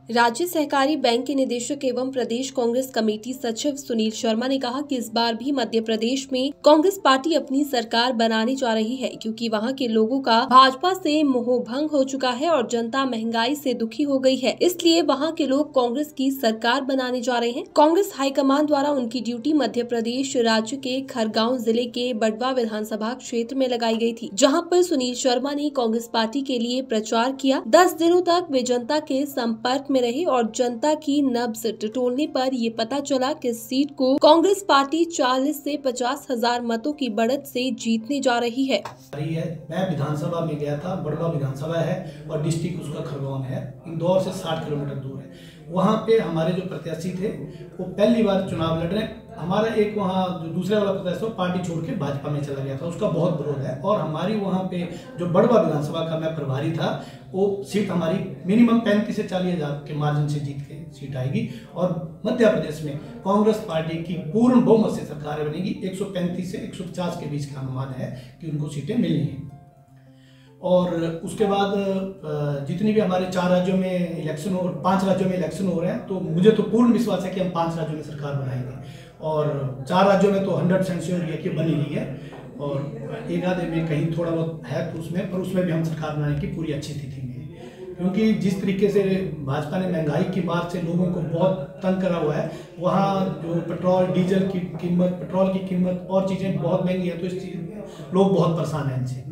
राज्य सहकारी बैंक के निदेशक एवं प्रदेश कांग्रेस कमेटी सचिव सुनील शर्मा ने कहा कि इस बार भी मध्य प्रदेश में कांग्रेस पार्टी अपनी सरकार बनाने जा रही है, क्योंकि वहां के लोगों का भाजपा से मोहभंग हो चुका है और जनता महंगाई से दुखी हो गई है। इसलिए वहां के लोग कांग्रेस की सरकार बनाने जा रहे हैं। कांग्रेस हाईकमान द्वारा उनकी ड्यूटी मध्य प्रदेश राज्य के खरगांव जिले के बड़वा विधानसभा क्षेत्र में लगाई गई थी, जहाँ पर सुनील शर्मा ने कांग्रेस पार्टी के लिए प्रचार किया। 10 दिनों तक वे जनता के संपर्क में रहे और जनता की नब्ज टटोलने पर ये पता चला कि इस सीट को कांग्रेस पार्टी 40 से 50 हजार मतों की बढ़त से जीतने जा रही है। मैं विधानसभा में गया था, बड़वा विधानसभा है और डिस्ट्रिक्ट उसका खरगोन है, इंदौर से 60 किलोमीटर दूर है। वहाँ पे हमारे जो प्रत्याशी थे वो पहली बार चुनाव लड़ रहे हैं। हमारा एक वहाँ जो दूसरे वाला प्रत्याशी पार्टी छोड़ के भाजपा में चला गया था, उसका बहुत विरोध है। और हमारी वहाँ पे जो बड़वा विधानसभा का मैं प्रभारी था, वो सीट हमारी मिनिमम 35 से 40 हजार के मार्जिन से जीत के सीट आएगी और मध्य प्रदेश में कांग्रेस पार्टी की पूर्ण बहुमत से सरकार बनेगी। 135 से 150 के बीच का अनुमान है कि उनको सीटें मिलनी है। और उसके बाद जितनी भी हमारे 4 राज्यों में इलेक्शन और 5 राज्यों में इलेक्शन हो रहे हैं, तो मुझे तो पूर्ण विश्वास है कि हम 5 राज्यों में सरकार बनाएंगे। और 4 राज्यों में तो 100% श्योर है कि बनी रही है, और एक आधे में कहीं थोड़ा बहुत है तो उसमें भी हम सरकार बनाने की पूरी अच्छी स्थिति में है। क्योंकि जिस तरीके से भाजपा ने महंगाई की मार से लोगों को बहुत तंग करा हुआ है, वहाँ जो पेट्रोल डीजल की कीमत, पेट्रोल की कीमत और चीज़ें बहुत महंगी है, तो इस चीज़ में लोग बहुत परेशान हैं इनसे।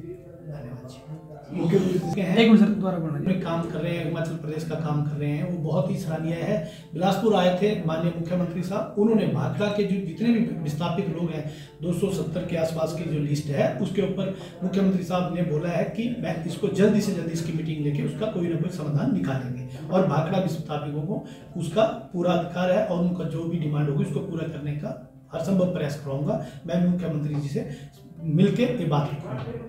मुख्यमंत्री काम कर रहे हैं, हिमाचल प्रदेश का काम कर रहे हैं, वो बहुत ही सराहनीय है। बिलासपुर आए थे माननीय मुख्यमंत्री साहब, उन्होंने भाखड़ा के जो जितने भी विस्थापित लोग हैं 270 के आसपास की जो लिस्ट है, उसके ऊपर मुख्यमंत्री साहब ने बोला है कि मैं इसको जल्दी से जल्दी इसकी मीटिंग लेके उसका कोई ना कोई समाधान निकालेंगे और भाखड़ा विस्थापितों को उसका पूरा अधिकार है और उनका जो भी डिमांड होगी उसको पूरा करने का हर संभव प्रयास कराऊंगा। मैं मुख्यमंत्री जी से मिलकर ये बात रखूंगा।